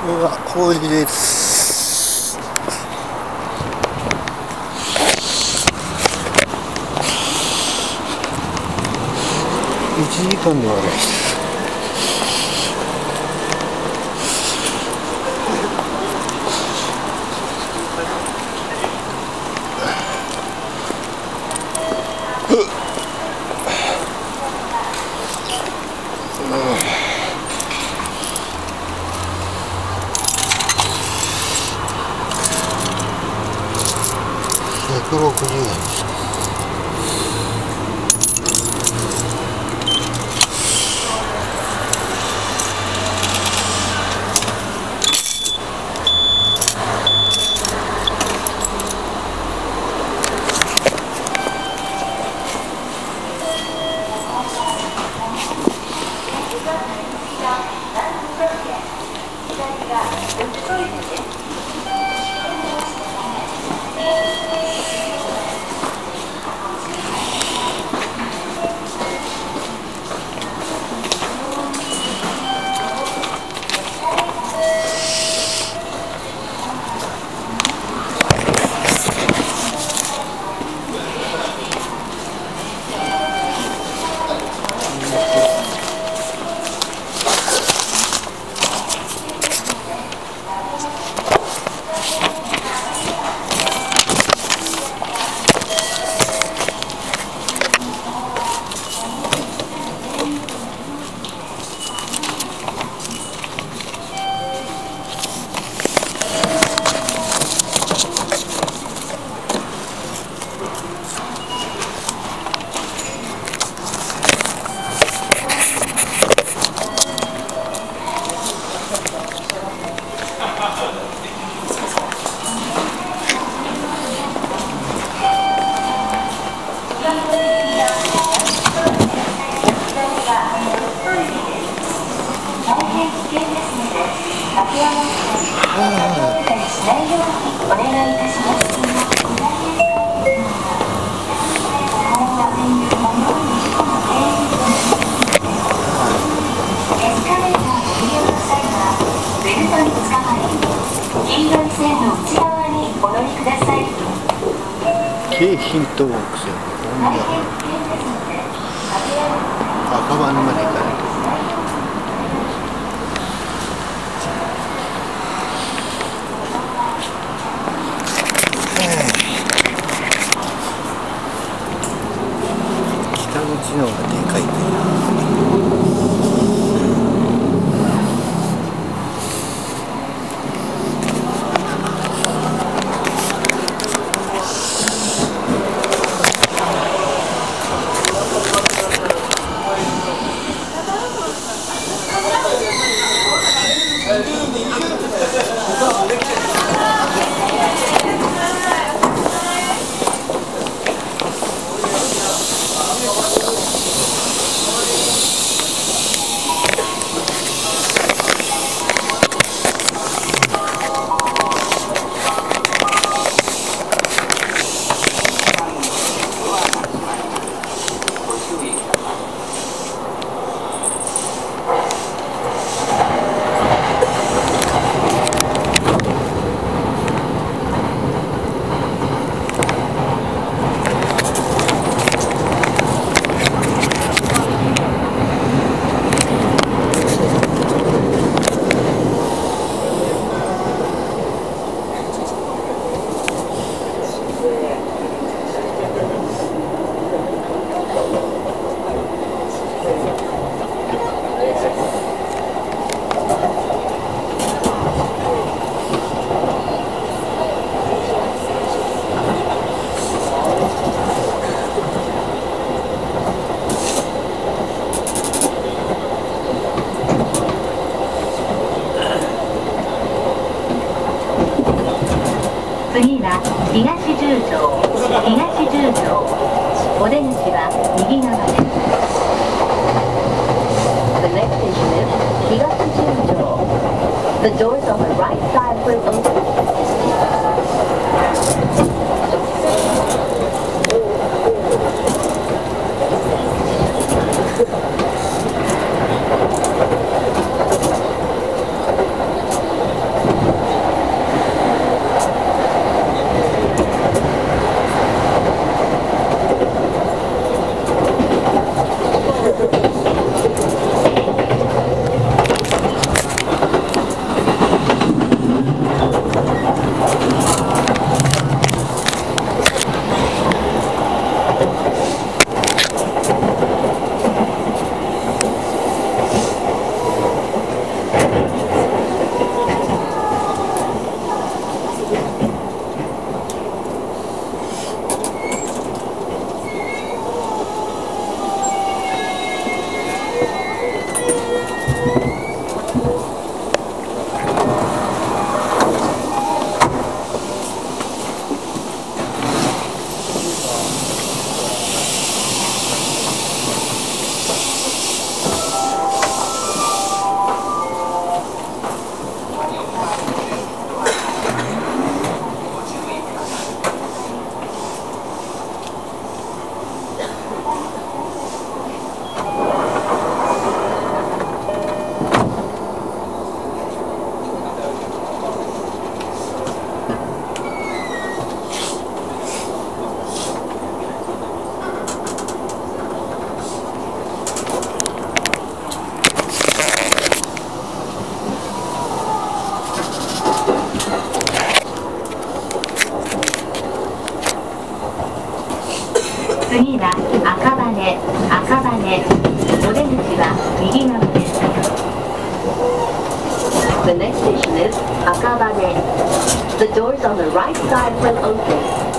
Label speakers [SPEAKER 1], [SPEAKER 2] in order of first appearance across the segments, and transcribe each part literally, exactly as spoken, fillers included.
[SPEAKER 1] れは麹です。いちじかんではないです。ひゃくろくじゅうえんです。京浜東北線本田赤羽まで行かないと。北口の方がでかいという。
[SPEAKER 2] 次は東十条、東十条。お出口は右側です。The next station is 東十条。The doors on the right side will open.
[SPEAKER 1] 「
[SPEAKER 2] 次は赤羽、赤羽。お出口は右側です。The next station is Akabane. The doors on the right side will open.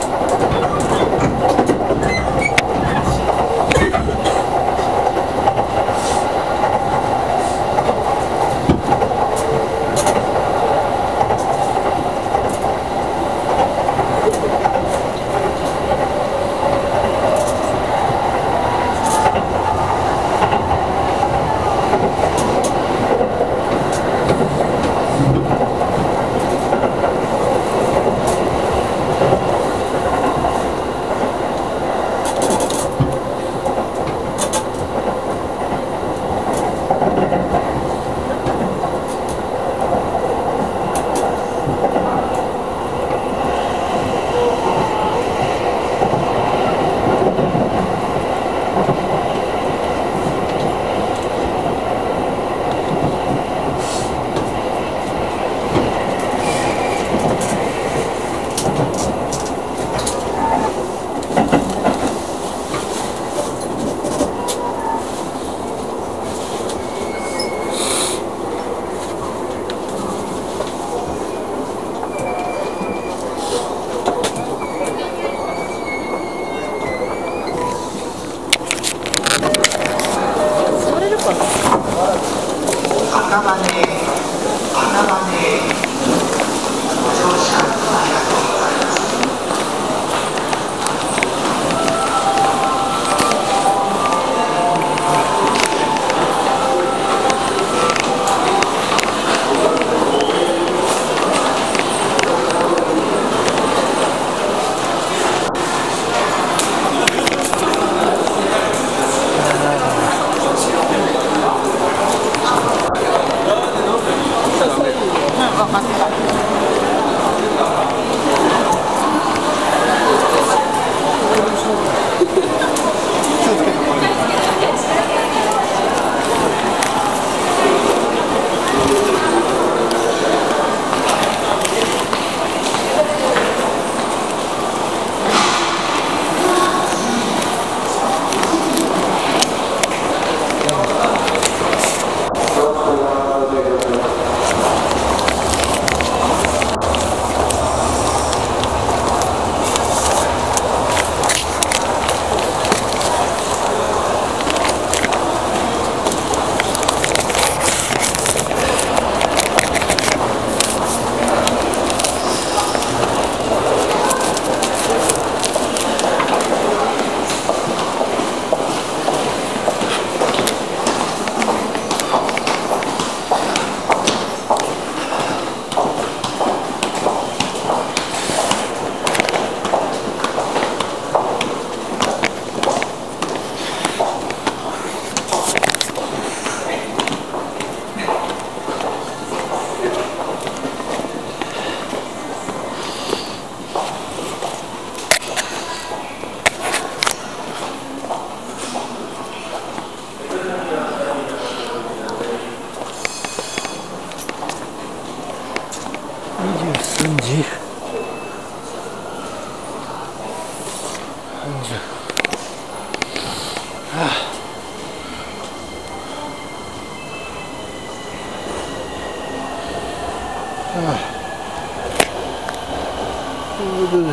[SPEAKER 1] ことです。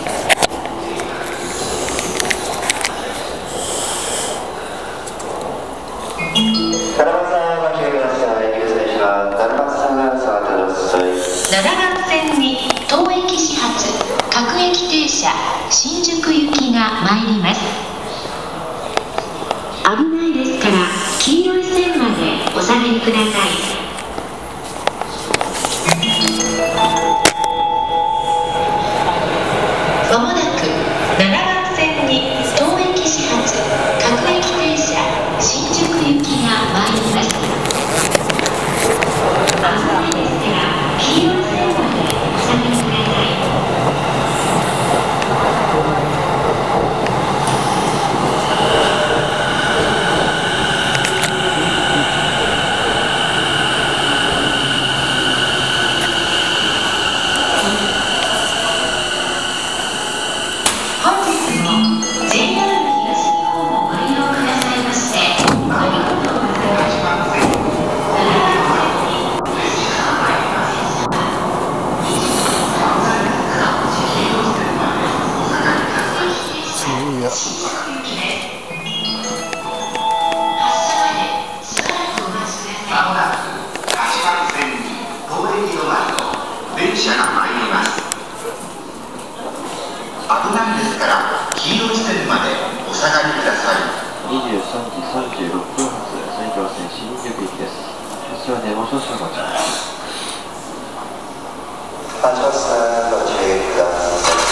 [SPEAKER 3] 七番線ご注意ください。失礼します。七番線が触ってください。
[SPEAKER 2] 七番線に当駅始発各駅停車新宿行きが参ります。危ないですから黄色い線までお下がりください。まもなくななばん線に当駅始発各駅停車新宿行きが参ります。危ないですから黄色い線までお下がりください。
[SPEAKER 3] 下がりください。
[SPEAKER 4] にじゅうさんじさんじゅうろっぷん発埼京線新宿行きです。発車はネモ少々お待ちください。
[SPEAKER 3] 八幡さんご注意ください。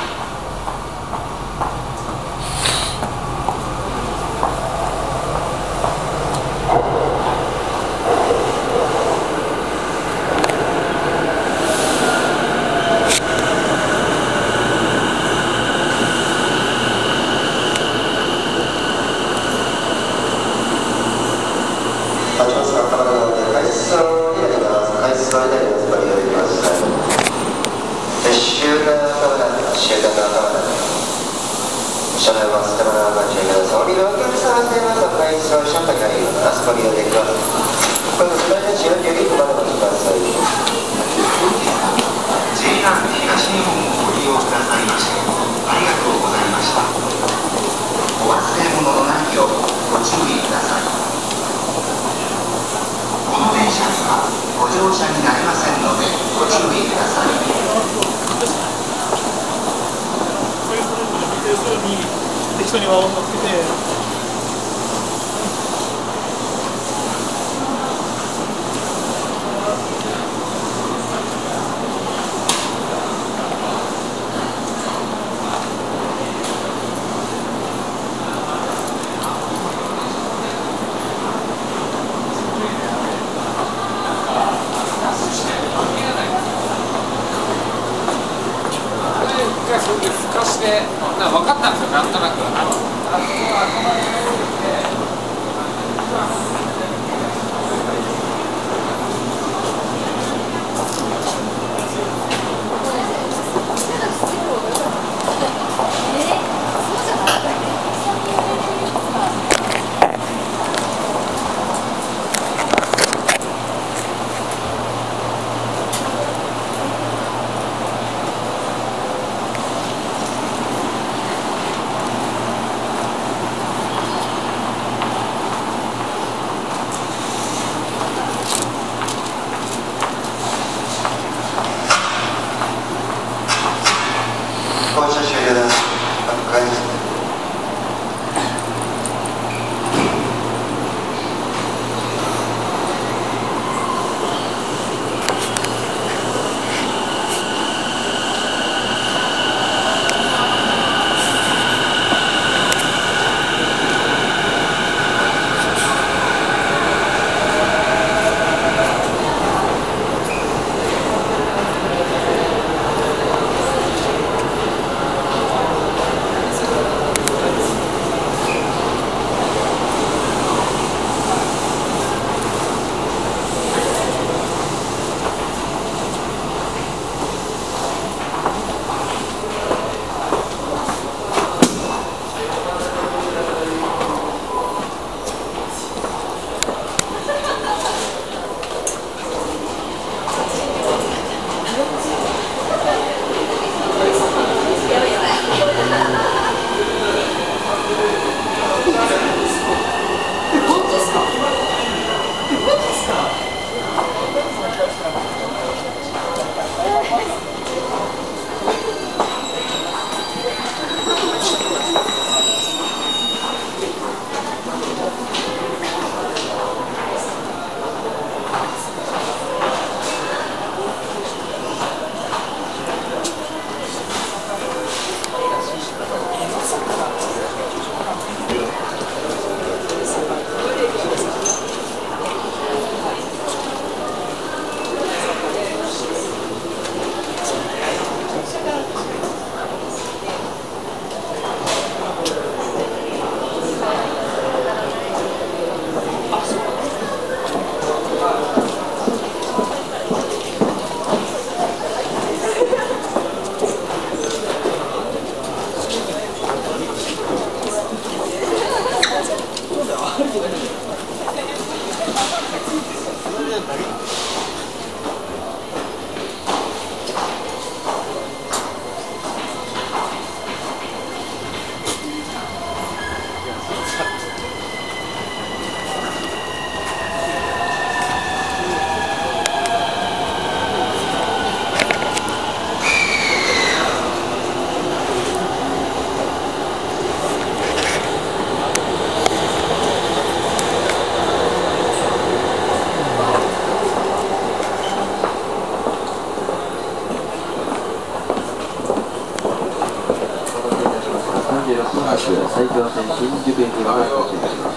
[SPEAKER 3] 八幡さんからので回送になります。回送になります。ご利用ください。集団側なんで、集団側なんで。車内はステマナーが注意ください。お見のお客様でまた回送車内がいます。ご利用できます。この下の使用よりお待ちください。ジェイアール 東日本をご利用くださいましてありがとうございました。お忘れ物のないようご注意ください。この電車にはご乗車になりませんのでご注意ください。
[SPEAKER 5] 適当に輪を乗っけて。
[SPEAKER 6] それで透かして、分かったんですよ、なんとなく。
[SPEAKER 4] 埼京線新宿駅まで到着します。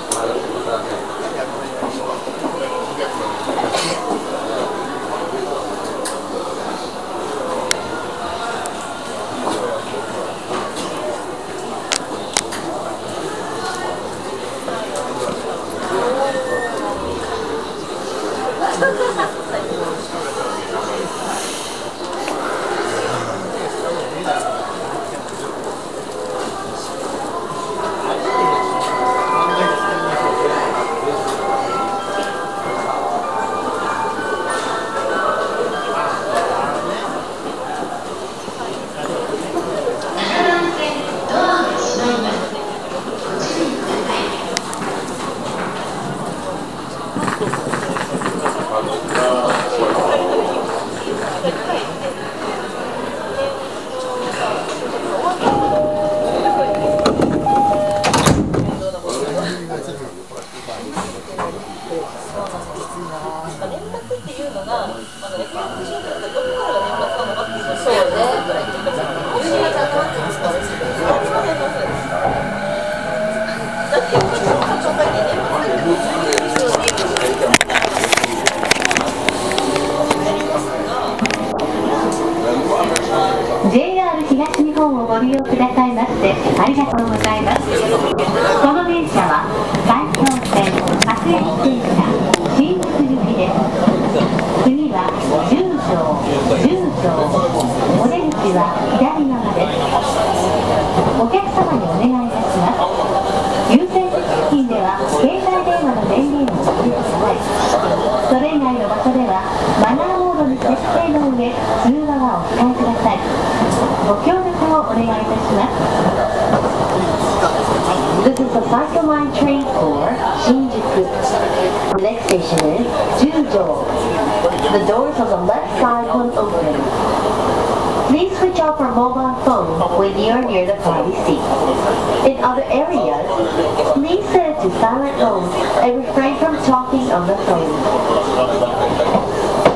[SPEAKER 2] ジェイアール 東日本をご利用くださいましてありがとうございます。この電車は埼京線各駅停車新宿行きです。次は十条、十条、お出口は左側です。お客様にお願いいたします。優先席付近では携帯電話の電源をお切りください。それ以外の場所ではマナーモードに設定の上通話はお控えください。ご協力をお願いいたします。 This is the Cycle Line train for Shinjuku. The next station is Jujo. The doors on the left side will open. Please switch off your mobile phone when you are near the party seat. In other areas, please set it to silent mode and refrain from talking on the phone.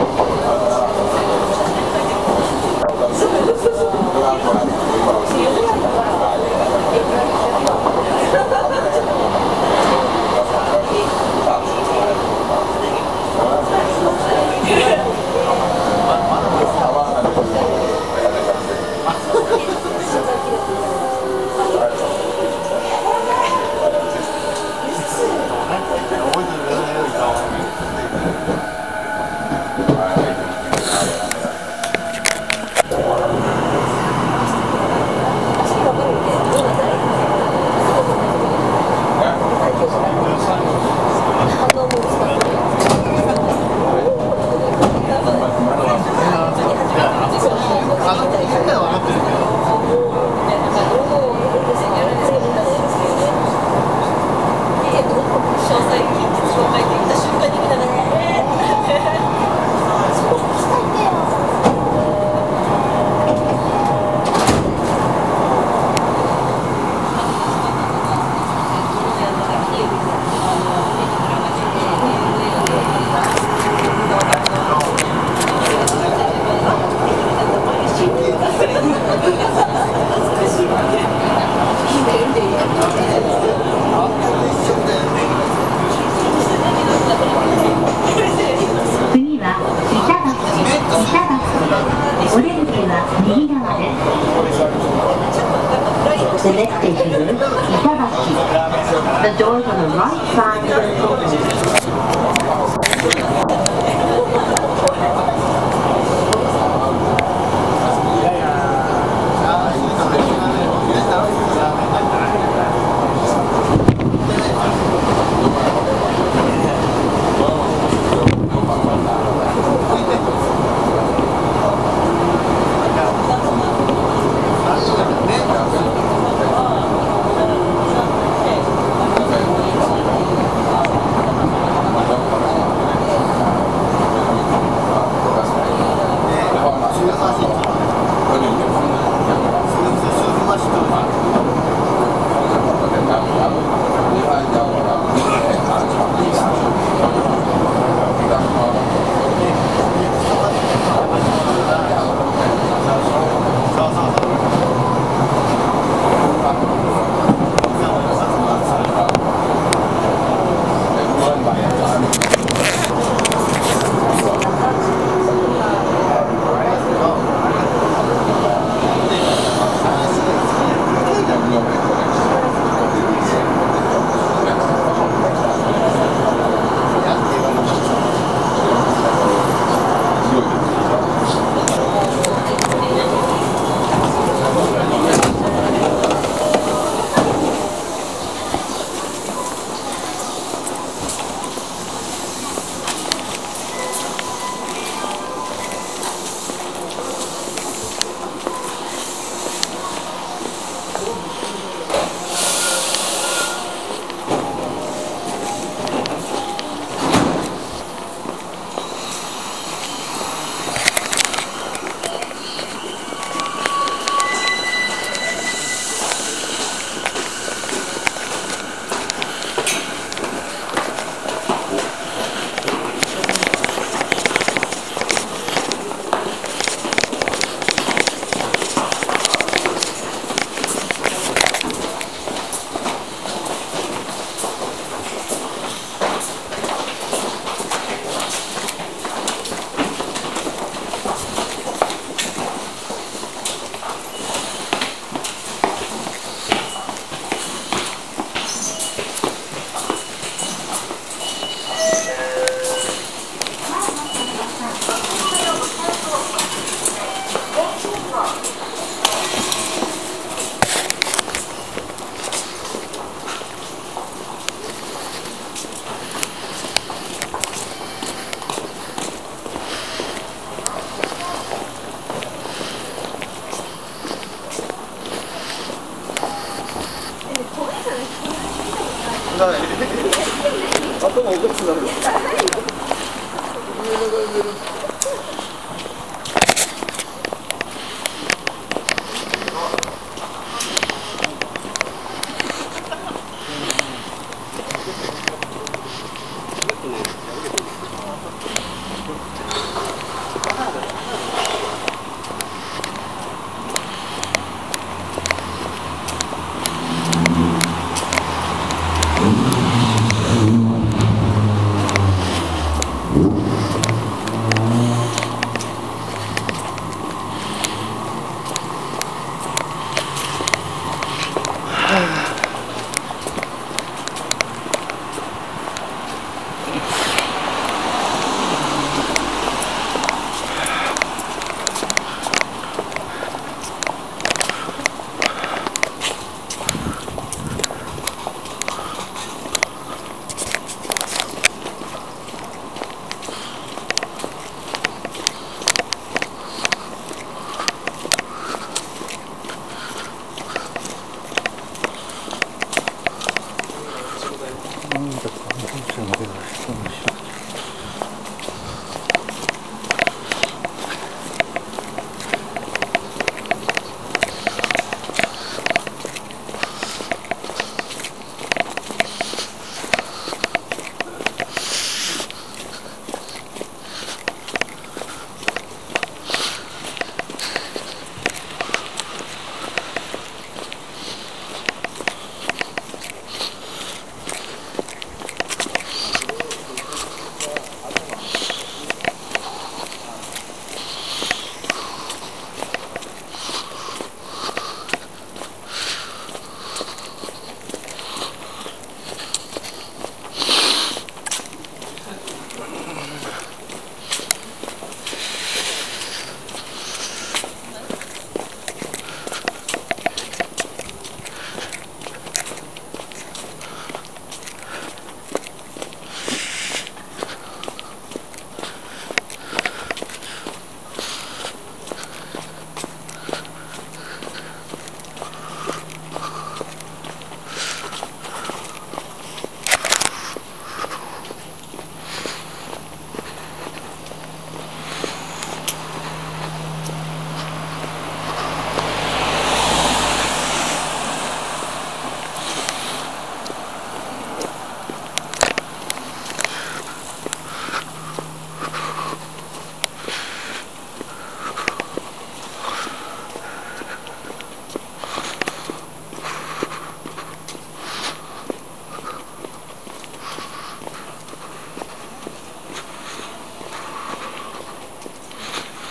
[SPEAKER 2] 右側です。The next station is Itabashi. The doors on the right side will open.
[SPEAKER 3] 「
[SPEAKER 5] ない頭おかしくなる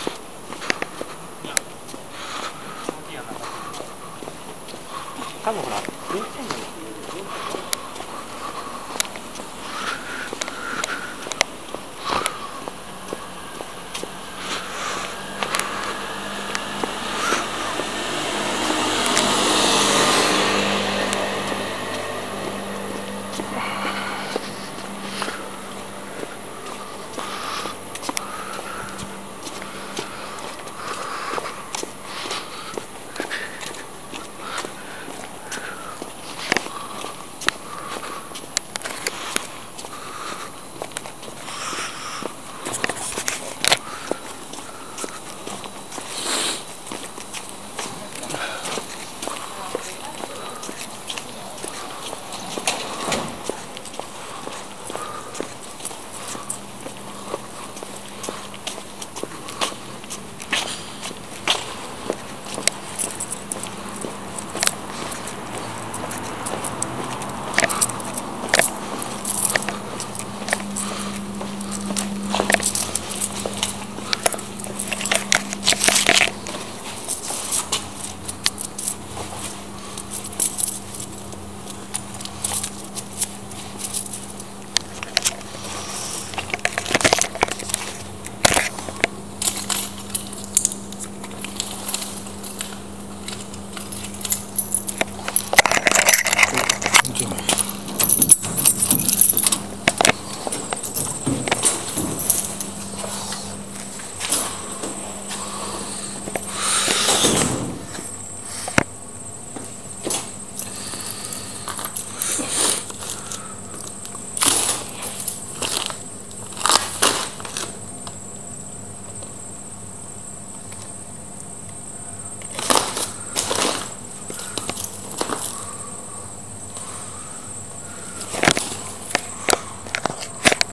[SPEAKER 6] 多分ほら